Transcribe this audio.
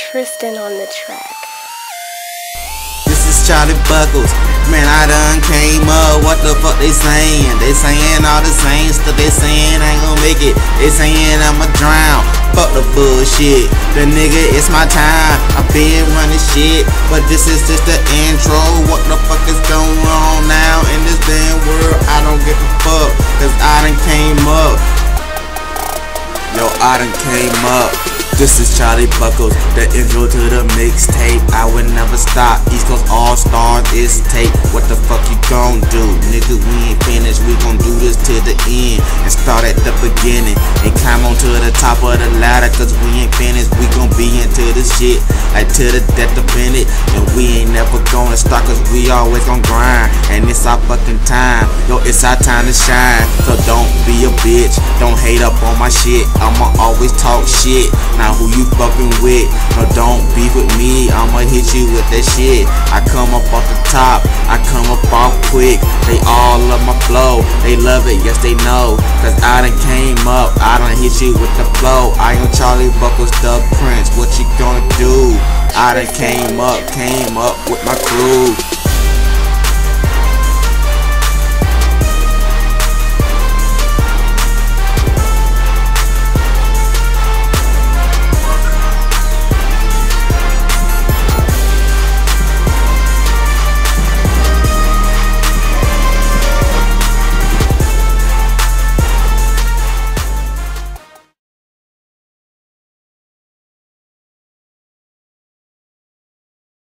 Tristan on the track. This is Charlie Bucklez. Man, I done came up. What the fuck they saying? They saying all the same stuff. They saying I ain't gon' make it. They saying I'ma drown. Fuck the bullshit. The nigga, it's my time. I been running shit, but this is just the intro. What the fuck is going on now in this damn world? I don't give a fuck, cause I done came up. Yo, I done came up. This is Charlie Bucklez, the intro to the mixtape. I would never stop. East Coast All Stars is tape. What the fuck you gon' do? Nigga, we ain't finished. We gon' do this to the end and start at the beginning and climb on to the top of the ladder. Cause we ain't finished. We gon' be into this shit like to the death of it. And we ain't never gonna stop, cause we always gon' grind. And it's our fucking time. Yo, it's our time to shine. So don't be a bitch. Don't hate up on my shit. I'ma always talk shit. Now who you fucking with? No, don't beef with me. I'ma hit you with that shit. I come up off the top. I come up off quick. They all love my flow. They love it, yes they know. Cause I done came up. I done hit you with the flow. I am Charlie Bucklez, the Prince. What you gonna do? I done came up with my crew.